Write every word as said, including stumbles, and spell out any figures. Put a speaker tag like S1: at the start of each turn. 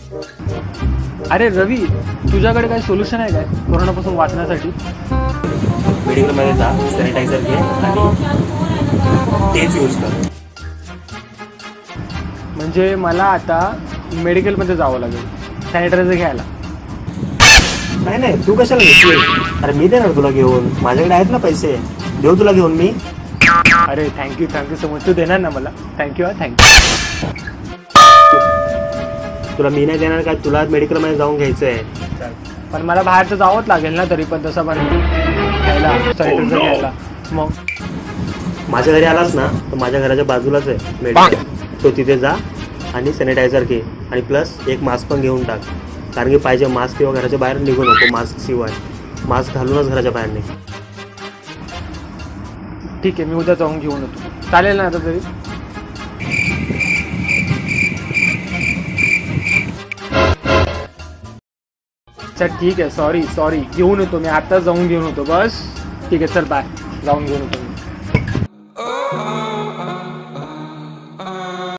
S1: अरे रवी, तुझ्याकडे काही सोल्युशन आहे काय कोरोनापासून वाचण्यासाठी?
S2: मेडिकलमध्ये जा, सॅनिटायझर घे आणि तेच यूज कर.
S1: म्हणजे मला आता मेडिकलमध्ये जावं लागेल सॅनिटायझर घ्यायला?
S2: नाही नाही, तू कशाला घेतली? अरे मी देणार तुला घेऊन, माझ्याकडे आहेत ना पैसे, देऊ तुला घेऊन मी.
S1: अरे थँक्यू थँक्यू सो मच, तू देणार ना मला? थँक्यू हा, थँक्यू.
S2: तुला मी नाही देणार का? तुला मेडिकलमध्ये जाऊन घ्यायचं आहे.
S1: पण मला बाहेर तर जावंच लागेल ना, तरी पण तसं पण घ्यायला सॅनिटायझर घ्यायला. मग
S2: माझ्या घरी आलास ना तर माझ्या घराच्या बाजूलाच आहे मेडिकल, तो तिथे जा आणि सॅनिटायझर घे आणि प्लस एक मास्क पण घेऊन टाक, कारण की पाहिजे मास्क किंवा घराच्या बाहेर निघू नको मास्क शिवाय. मास्क घालूनच घराच्या बाहेर निघ.
S1: ठीक आहे, मी उद्या जाऊन घेऊन येतो. चालेल ना आता तरी? चल ठीक आहे, सॉरी सॉरी, घेऊन येतो मी आता, जाऊन घेऊन येतो बस. ठीक आहे चल बाय, जाऊन घेऊन येतो मी.